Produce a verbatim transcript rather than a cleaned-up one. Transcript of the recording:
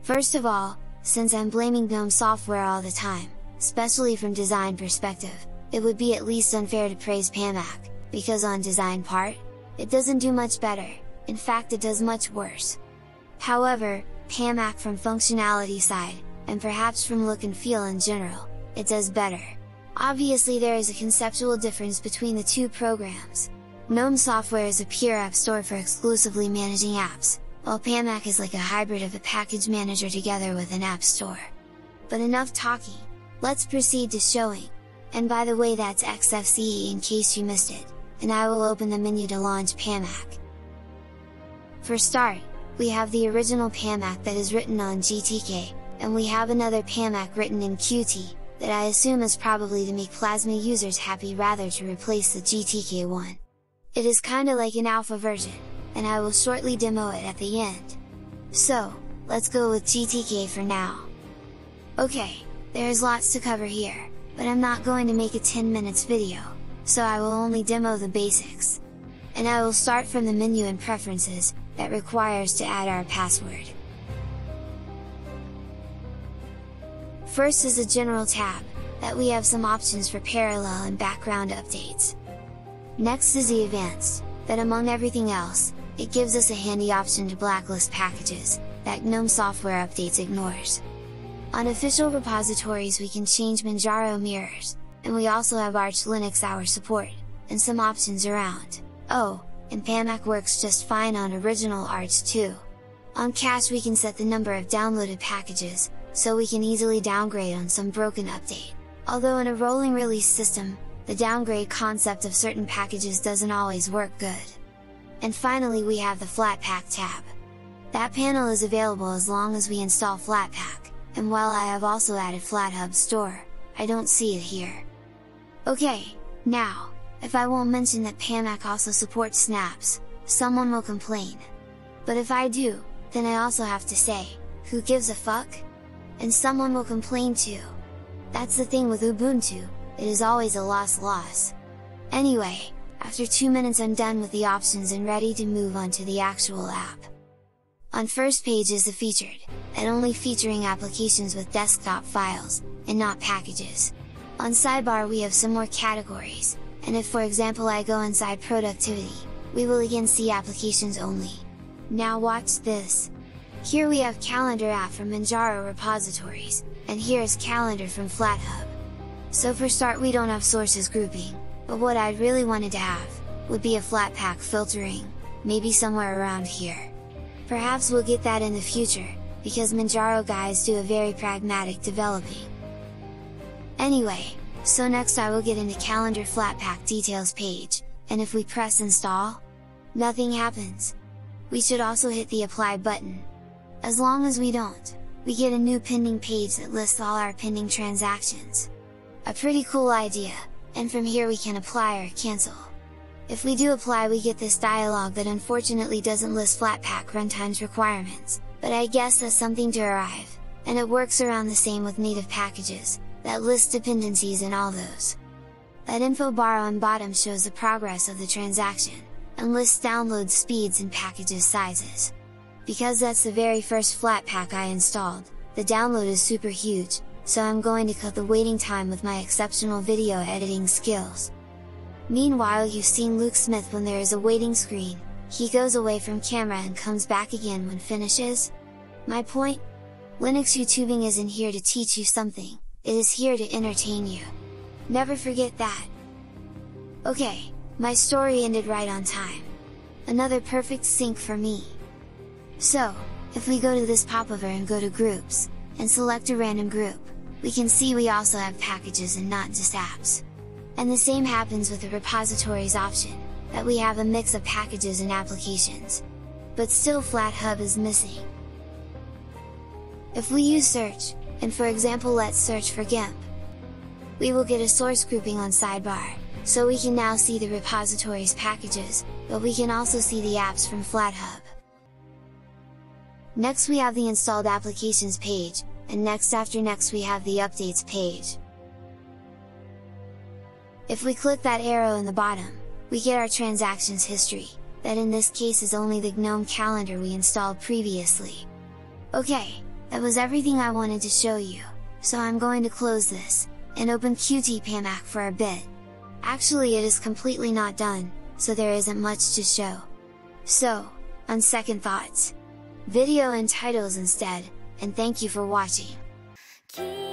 First of all, since I'm blaming GNOME software all the time, especially from design perspective, it would be at least unfair to praise Pamac, because on design part, it doesn't do much better, in fact it does much worse. However, Pamac from functionality side, and perhaps from look and feel in general, it does better. Obviously there is a conceptual difference between the two programs. GNOME software is a pure app store for exclusively managing apps, while Pamac is like a hybrid of a package manager together with an app store. But enough talking, let's proceed to showing, and by the way that's X F C E in case you missed it, and I will open the menu to launch Pamac. For start, we have the original Pamac that is written on G T K, and we have another Pamac written in Qt, that I assume is probably to make Plasma users happy rather to replace the G T K one. It is kinda like an alpha version, and I will shortly demo it at the end. So, let's go with G T K for now. Okay, there is lots to cover here, but I'm not going to make a ten minutes video, so I will only demo the basics. And I will start from the menu and preferences, that requires to add our password. First is a general tab, that we have some options for parallel and background updates. Next is the advanced, that among everything else, it gives us a handy option to blacklist packages, that GNOME software updates ignores. On official repositories we can change Manjaro mirrors, and we also have Arch Linux hour support, and some options around. Oh, and Pamac works just fine on original Arch too. On cache we can set the number of downloaded packages, so we can easily downgrade on some broken update. Although in a rolling release system, the downgrade concept of certain packages doesn't always work good. And finally we have the Flatpak tab. That panel is available as long as we install Flatpak, and while I have also added FlatHub Store, I don't see it here. Okay, now, if I won't mention that Pamac also supports snaps, someone will complain. But if I do, then I also have to say, who gives a fuck? And someone will complain too. That's the thing with Ubuntu, it is always a loss-loss. Anyway, after two minutes I'm done with the options and ready to move on to the actual app. On first page is the featured, and only featuring applications with desktop files, and not packages. On sidebar we have some more categories, and if for example I go inside productivity, we will again see applications only. Now watch this! Here we have calendar app from Manjaro repositories, and here is calendar from FlatHub. So for start we don't have sources grouping, but what I'd really wanted to have, would be a Flatpak filtering, maybe somewhere around here. Perhaps we'll get that in the future, because Manjaro guys do a very pragmatic developing. Anyway, so next I will get into calendar Flatpak details page, and if we press install, nothing happens. We should also hit the apply button. As long as we don't, we get a new pending page that lists all our pending transactions. A pretty cool idea, and from here we can apply or cancel. If we do apply we get this dialog that unfortunately doesn't list Flatpak runtime's requirements, but I guess that's something to arrive, and it works around the same with native packages, that lists dependencies and all those. That info bar on bottom shows the progress of the transaction, and lists download speeds and packages sizes. Because that's the very first Flatpak I installed, the download is super huge, so I'm going to cut the waiting time with my exceptional video editing skills. Meanwhile you've seen Luke Smith when there is a waiting screen, he goes away from camera and comes back again when finishes? My point? Linux YouTubing isn't here to teach you something, it is here to entertain you. Never forget that! Okay, my story ended right on time. Another perfect sync for me. So, if we go to this popover and go to groups, and select a random group, we can see we also have packages and not just apps. And the same happens with the repositories option, that we have a mix of packages and applications. But still FlatHub is missing. If we use search, and for example let's search for GIMP, we will get a source grouping on sidebar, so we can now see the repositories packages, but we can also see the apps from FlatHub. Next we have the installed applications page, and next after next we have the updates page. If we click that arrow in the bottom, we get our transactions history, that in this case is only the GNOME calendar we installed previously. Okay, that was everything I wanted to show you, so I'm going to close this, and open Qt Pamac for a bit. Actually it is completely not done, so there isn't much to show. So, on second thoughts, video and titles instead, and thank you for watching!